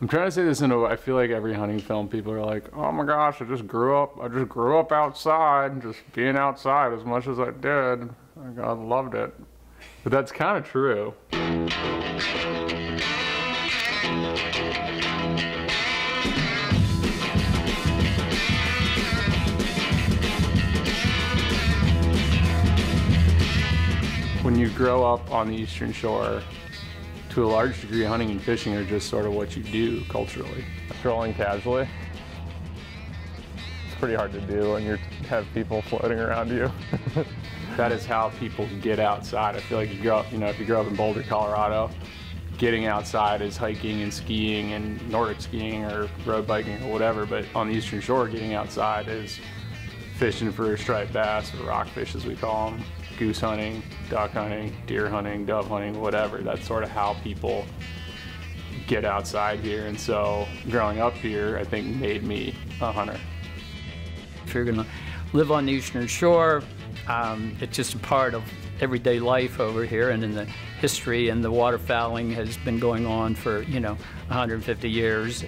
I'm trying to say this in a way, I feel like every hunting film, people are like, oh my gosh, I just grew up outside, just being outside as much as I did. I loved it. But that's kind of true. When you grow up on the Eastern Shore, to a large degree, hunting and fishing are just sort of what you do culturally. Strolling casually. It's pretty hard to do when you have people floating around you. That is how people get outside. I feel like if you grow up in Boulder, Colorado, getting outside is hiking and skiing and Nordic skiing or road biking or whatever, but on the Eastern Shore, getting outside is fishing for striped bass, or rockfish as we call them, goose hunting, duck hunting, deer hunting, dove hunting, whatever. That's sort of how people get outside here. And so growing up here, I think made me a hunter. If you're gonna live on the Eastern Shore, it's just a part of everyday life over here, and in the history, and the waterfowling has been going on for, 150 years.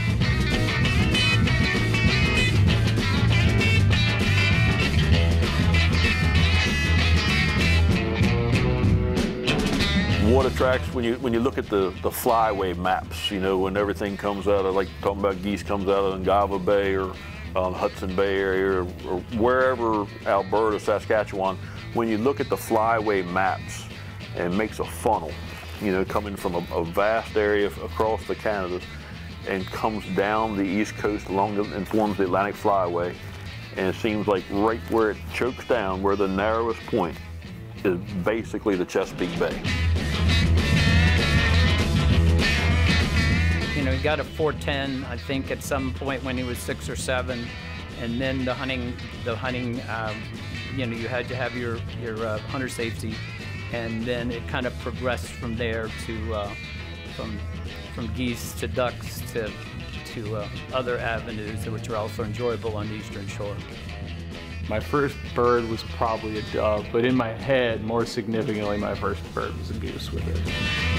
What attracts, when you look at the flyway maps, when everything comes out of, like talking about geese comes out of Ngava Bay or Hudson Bay area or wherever, Alberta, Saskatchewan, when you look at the flyway maps and makes a funnel, coming from a vast area across the Canada and comes down the east coast and forms the Atlantic Flyway, and it seems like right where it chokes down, where the narrowest point is basically the Chesapeake Bay. He got a 410, I think, at some point when he was 6 or 7, and then the hunting, you had to have your hunter safety, and then it kind of progressed from there to from geese to ducks to other avenues which are also enjoyable on the Eastern Shore. My first bird was probably a dove, but in my head, more significantly, my first bird was a goose with it.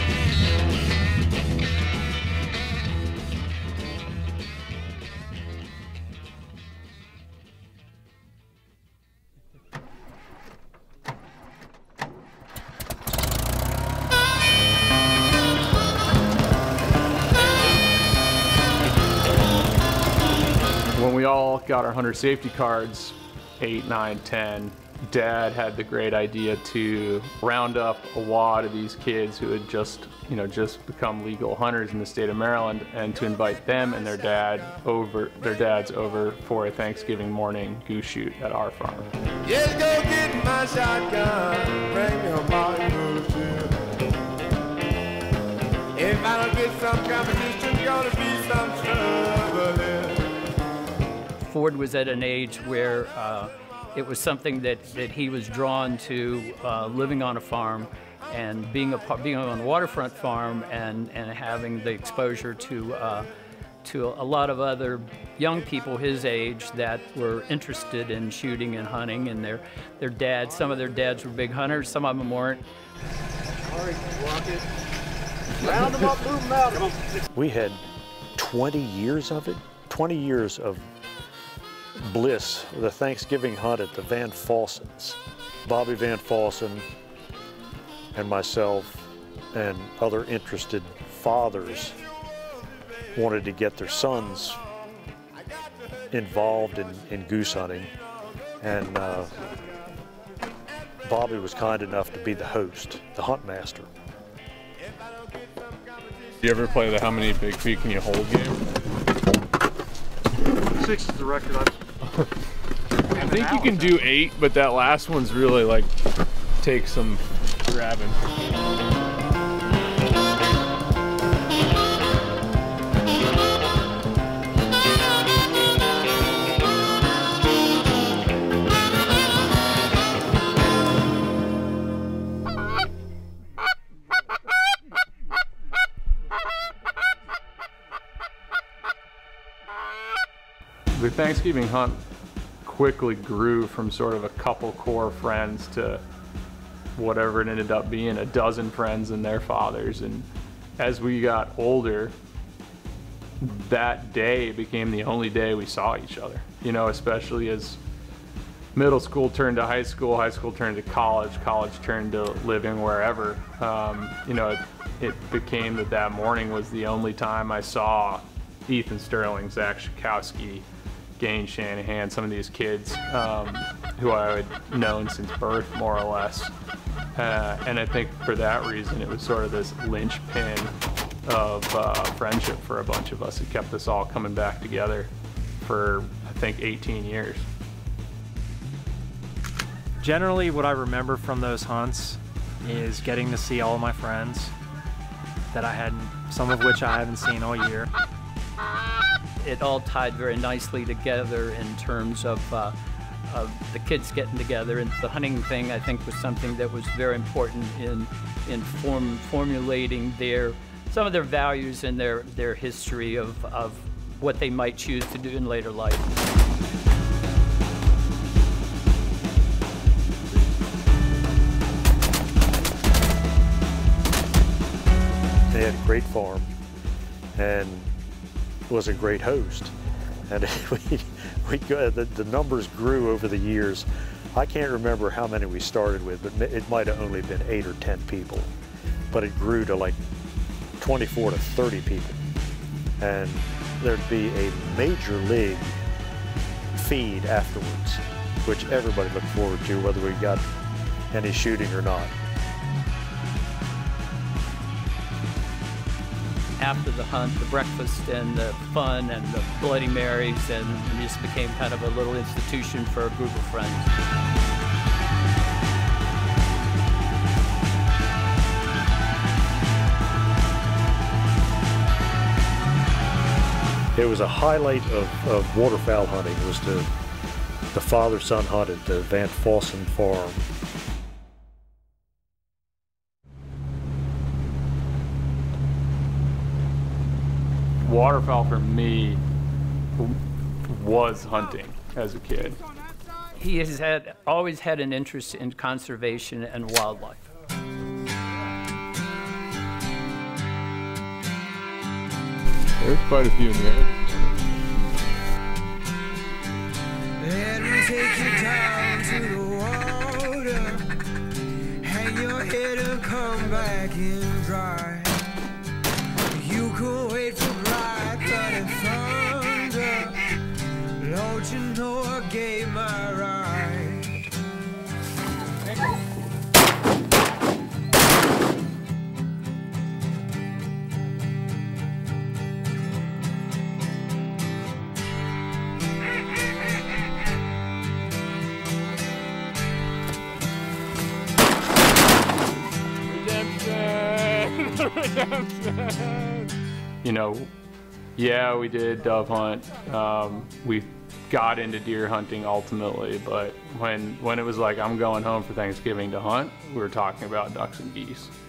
When we all got our hunter safety cards, 8, 9, 10, Dad had the great idea to round up a wad of these kids who had just become legal hunters in the state of Maryland, and to invite them and their dads over for a Thanksgiving morning goose shoot at our farm. Yes, go get my shotgun, bring your body bullshit. If I don't get some competition, gonna be some trouble. Ford was at an age where it was something that he was drawn to, living on a farm and being on a waterfront farm and having the exposure to a lot of other young people his age that were interested in shooting and hunting, and their dads, some of their dads were big hunters, some of them weren't. All right, rocket. Round them up, move them out. We had 20 years of it, 20 years of bliss, the Thanksgiving hunt at the Van Fossans. Bobby Van Fossan and myself and other interested fathers wanted to get their sons involved in goose hunting, and Bobby was kind enough to be the host, the hunt master. You ever play the how many big feet can you hold game? 6 is the record. I think you can do 8, but that last one's really takes some grabbing. The Thanksgiving hunt quickly grew from sort of a couple core friends to whatever it ended up being, a dozen friends and their fathers. And as we got older, that day became the only day we saw each other, you know, especially as middle school turned to high school turned to college turned to living wherever. You know, it became that morning was the only time I saw Ethan Sterling, Zach Schakowsky, Gain Shanahan, some of these kids who I had known since birth, more or less. And I think for that reason, it was sort of this linchpin of friendship for a bunch of us. It kept us all coming back together for, I think, 18 years. Generally, what I remember from those hunts is getting to see all of my friends that I hadn't, some of which I haven't seen all year. It all tied very nicely together in terms of the kids getting together, and the hunting thing, I think, was something that was very important in formulating some of their values and their history of what they might choose to do in later life. They had a great farm and was a great host. And the numbers grew over the years. I can't remember how many we started with, but it might have only been 8 or 10 people. But it grew to like 24 to 30 people. And there'd be a major league feed afterwards, which everybody looked forward to, whether we got any shooting or not. After the hunt, the breakfast and the fun and the Bloody Marys, and it just became kind of a little institution for a group of friends. It was a highlight of waterfowl hunting, was the father-son hunt at the Van Fossan farm. Waterfowl for me was hunting as a kid. He has always had an interest in conservation and wildlife. There's quite a few in the area. Let me take you down to the water, hang your head and come back in dry. You can wait for bright bloody thunder, don't you know I gave my right? You know, yeah, we did dove hunt. We got into deer hunting ultimately, but when it was like, I'm going home for Thanksgiving to hunt, we were talking about ducks and geese.